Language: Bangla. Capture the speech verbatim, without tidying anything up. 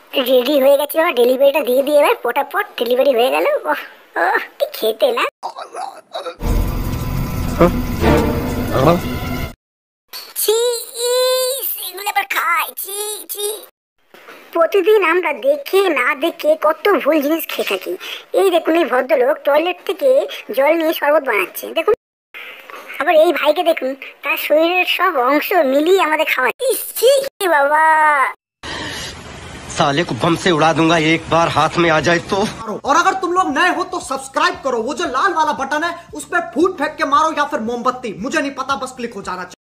রেডি হয়ে গেছে বাবা, ডেলিভারিটা দিয়ে দিয়ে এবার পটাপট ডেলিভারি হয়ে গেল। ওহ ওহ, কি খেতে না। ছি, ইস, এগুলো আবার খাই, ছি ছি। প্রতিদিন আমরা দেখে না দেখে কত ভুল জিনিস খেয়ে থাকি। এই দেখুন, এই ভদ্রলোক টয়লেট থেকে জল নিয়ে শরবত বানাচ্ছে, দেখুন। আবার এই ভাইকে দেখুন, তার শরীরের সব অংশ মিলিয়ে আমাদের খাওয়া। ইস, ছি বাবা। साले को बम से उड़ा दूंगा एक बार हाथ में आ जाए तो। और अगर तुम लोग नए हो तो सब्सक्राइब करो, वो जो लाल वाला बटन है उस पर फूट फेंक के मारो या फिर मोमबत्ती, मुझे नहीं पता, बस क्लिक हो जाना चाहिए।